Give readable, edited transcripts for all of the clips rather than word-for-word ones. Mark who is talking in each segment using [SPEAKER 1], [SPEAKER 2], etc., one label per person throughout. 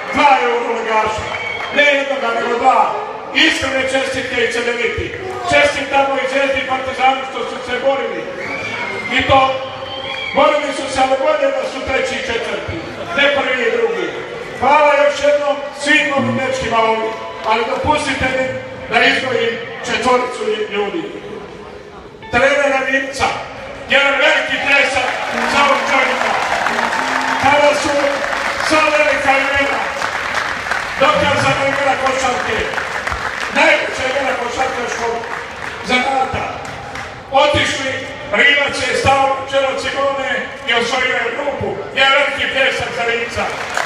[SPEAKER 1] 2 euroligaša. Ne jednoga, nego 2. Iskrene čestitke i Cedeviti. Čestitamo i Zvezdi i Partizanu što su se borili. I to, borili su se, ali bolje da su 3. i 4. Ne 1. i 2. Hvala još jednom svim ovim dečkima ovdje, ali dopustite mi da izdvojim 4 ljudi. Trenera Nimca, jedan veliki pljesak za ovog čovjeka. Kada su sva velika imena, dokazana imena košarke, najveća imena košarkaškog zanata, otišli, Rimac je stao u čelo Cigone i osvojio je grupu. Jedan veliki pljesak za Rimca.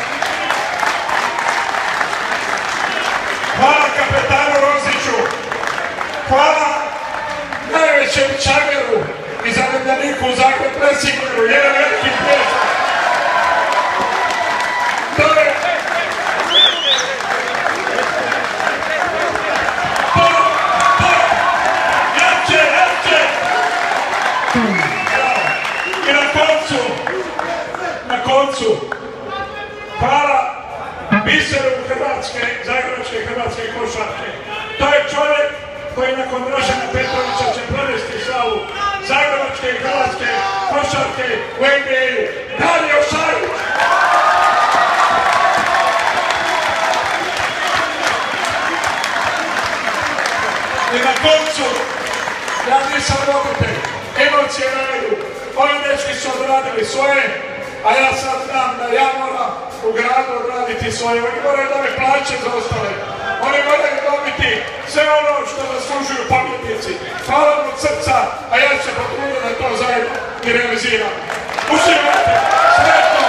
[SPEAKER 1] Hvala kapetanu Roziću, hvala najvećem Čageru i zaredaniku u Zagreb Presingeru, jedan veliki pljesak. To je... I na koncu, hvala biseru Hrvatske, zagrebačke Hrvatske košarke. To je čovjek koji nakon Dražena Petrovića će prevesti slavu zagrebačke i Hrvatske košarke u NBA-u. Dario Šarić! I na koncu, ja nisam voditelj, emocije radu. Ovi dečki su odradili svoje, a ja sad znam da ja moram u gradu odraditi svoje. Oni moraju dobiti plaće za ostale. Oni moraju dobiti sve ono što zaslužuju pobjednici. Hvala vam od srca, a ja ću se potruditi da to zajedno i realiziram. Uživajte, sretno!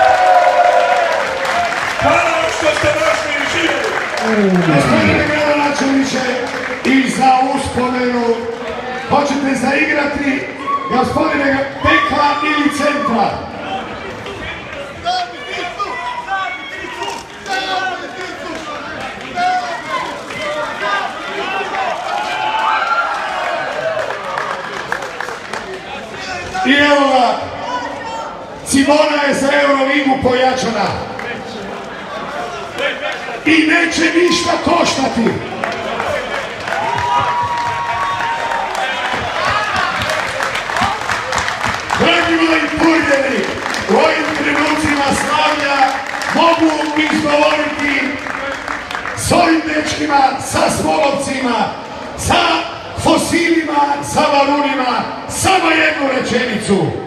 [SPEAKER 1] Hvala vam što ste došli i živjeli.
[SPEAKER 2] Gospodine gradonačelniče, i za uspomenu hoćete zaigrati gospodine Pekla ili Centra? I evo ga, Simona je za Euroligu pojačana i neće ništa koštati. Dragi moji purjeni, u ovim trenucima slavlja mogu izgovoriti s ovim dečkima, sa Smolovcima, sa Fosilima, sa Varunima, samo jednu rečenicu.